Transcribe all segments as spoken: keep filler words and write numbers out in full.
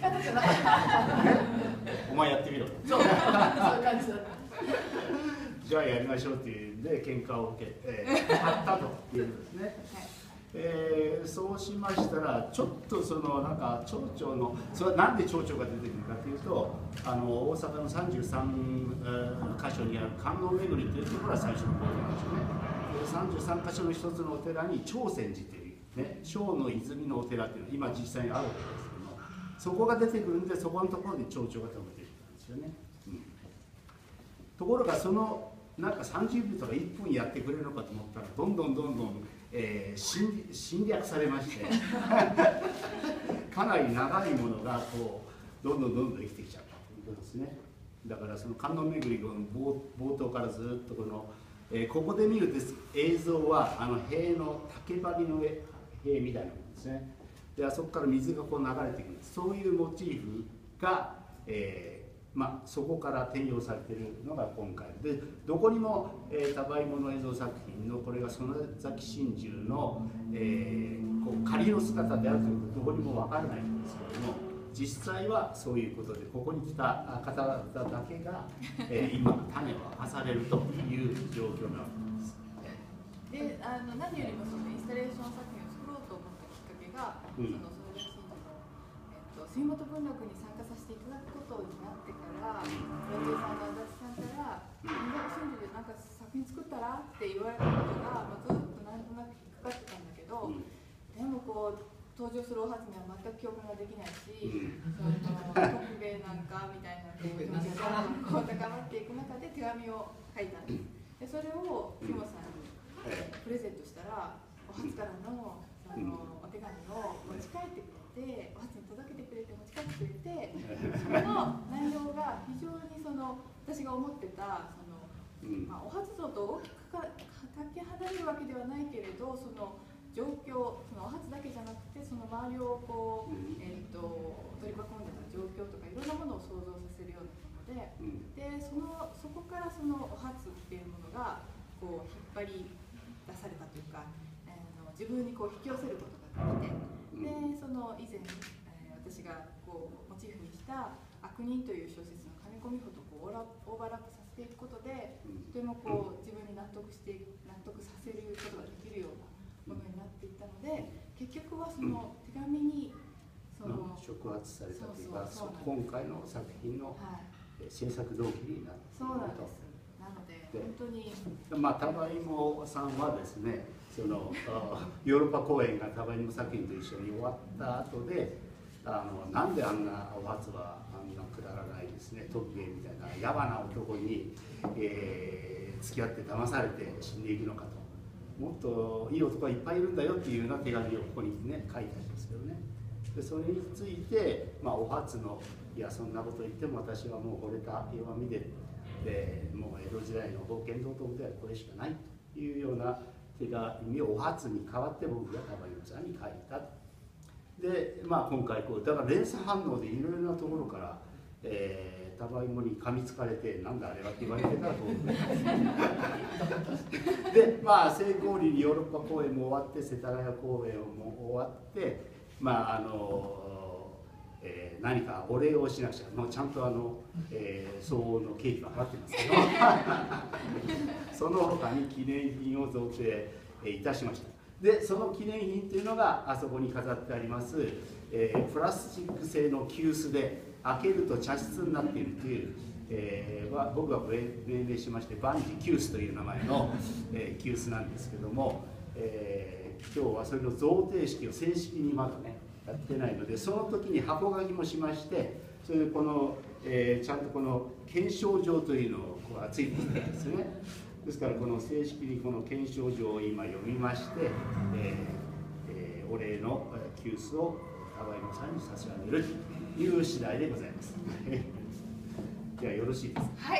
方じゃなかった。 お前やってみろ。 そう、そういう感じだった。 じゃあやりましょうっていうんで喧嘩を受けてあったというですね。はい、えー、そうしましたらちょっとそのなんか町長のそれはなんで町長が出てくるかというと、あの大阪のさんじゅうさん箇所にある観音巡りというところが最初のポイントなんですよね。さんじゅうさん箇所の一つのお寺に長泉寺というね、小の泉のお寺っていうのが今実際にあるわけですけども、そこが出てくるんでそこのところで町長が食べていたんですよね。うん、ところがそのなんかさんじゅうびょうとかいっぷんやってくれるのかと思ったらどんどんどんどん、えー、侵, 侵略されましてかなり長いものがこうどんどんどんどん生きてきちゃったということですね。だからその観音巡りの 冒, 冒頭からずっとこの、えー、ここで見る映像はあの塀の竹張りの塀みたいなものですね。であそこから水がこう流れてくる、そういうモチーフが、えーまあ、そこから転用されているのが今回で、どこにも、えー、多倍物映像作品のこれが園崎真珠の、えー、こう仮の姿であるということどこにも分からないんですけれども、実際はそういうことでここに来た方々だけが、えー、今種を明かされるという状況なわけです。 であの何よりもそのインスタレーション作品を作ろうと思ったきっかけが、うん、その園崎真珠の、えっと、水元文学に参加させていただくことになってからプロデューサーの足立さんから「水元真珠でなんか作品作ったら?」って言われたことが、まあ、ずっとなんとなく引っかかってたんだけど、うん、でもこう登場するお初には全く共感ができないし、うん、その特米なんかみたいな気持ちがこう高まっていく中で手紙を書いたんです。でそれを木本さんにプレゼントしたら、お初からのそのお手紙を持ち帰ってくれて、お初に届けてくれて持ち帰ってくれて、その内容が非常にその私が思ってたその、まあ、お初像と大きくかけ離れるわけではないけれど、その状況、そのお初だけじゃなくてその周りをこう、えー、と取り囲んでた状況とかいろんなものを想像させるようなもので、で そ, のそこからそのお初っていうものがこう引っ張り出されたというか、えー、の自分にこう引き寄せることができて、でその以前、えー、私がこうモチーフにした「悪人」という小説の金子美穂とこうオーバーラップさせていくことで、とてもこう自分に納得して納得させることができるようなものになっていったので、結局はその手紙にその触発されたというか、今回の作品の制作動機になっていると。 そうなんです。なので本当にまあ玉芋さんはですね、そのヨーロッパ公演が玉芋作品と一緒に終わった後で、あのなんであんなお初はあんなくだらないですね、トッゲみたいな野蛮な男に、えー、付き合って騙されて死んでいくのかと。もっといい男がいっぱいいるんだよっていうような手紙をここにね書いたんですけどね。でそれについて、まあ、お初のいやそんなこと言っても私はもう惚れた弱みで、でもう江戸時代の冒険道東ではこれしかないというような手紙をお初に代わって僕が玉井さんに書いた。で、まあ、今回こうだから連鎖反応でいろいろなところから、えータバイモに噛みつかれてなんだあれはって言われてたらと思うでまあ成功裏にヨーロッパ公演も終わって世田谷公演も終わってまああの、えー、何かお礼をしなくちゃ、もうちゃんとあの、えー、相応の経費は払ってますけどその他に記念品を贈呈いたしました。でその記念品というのがあそこに飾ってあります、えー、プラスチック製の急須で開けると茶室になっているという、えー、僕が命名しまして万事急須という名前の、えー、急須なんですけども、えー、今日はそれの贈呈式を正式にまだねやってないので、その時に箱書きもしまして、それでこの、えー、ちゃんとこの検証状というのをこうついてきてるんですね。ですからこの正式にこの検証状を今読みまして、えーえー、お礼の急須を玉井さんに差し上げるという次第でございます。ではよろしいですか。 はい。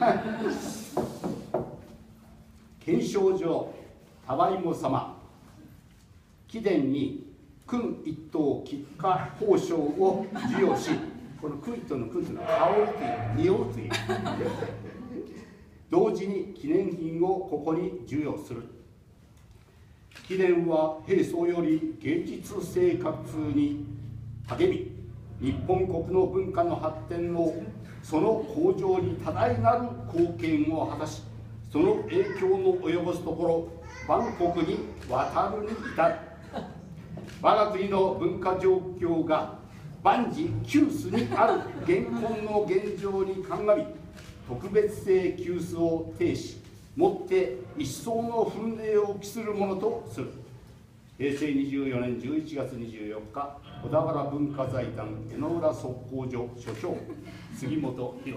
検証状玉井様、貴殿に勲一等吉家褒章を授与し、この勲一等の勲というのは香るという、匂うという同時に記念品をここに授与する。記念は平素より芸術生活に励み、 日本国の文化の発展をその向上に多大なる貢献を果たし、その影響の及ぼすところ万国に渡るに至る。我が国の文化状況が万事休すにある現今の現状に鑑み、特別性休すを呈し、もって一層の奮励を期するものとする。へいせいにじゅうよねんじゅういちがつにじゅうよっか、小田原文化財団江ノ浦測候所所長杉本博。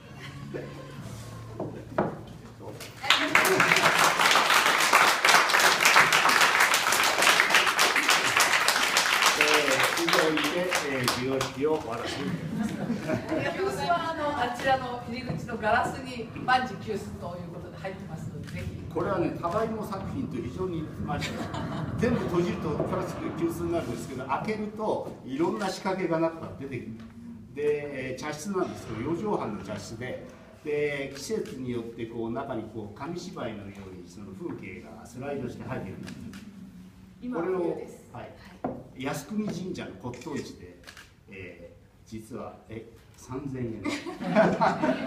以上にて、えー、授与式を終わらせていただきます。 ありがとうございます。あのあちらの入り口のガラスに万事休すということで入ってますので、ぜひ。 これはね、ただいも作品と非常に似てました。全部閉じるとプラスチック急須になるんですけど、開けるといろんな仕掛けが中から出てくる。で、茶室なんですけど、よじょうはんの茶室で、で季節によってこう中にこう紙芝居のようにその風景がスライドして入っているんです。これを、はい、靖国神社の骨董市で、えー、実はえさんぜんえん。ありがとうご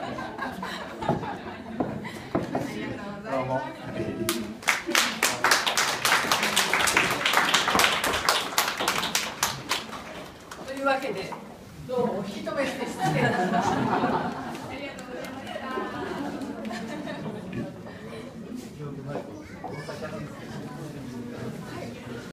ざいます。 というわけで、どうもお引き止めして失礼いたしました。 ありがとうございました。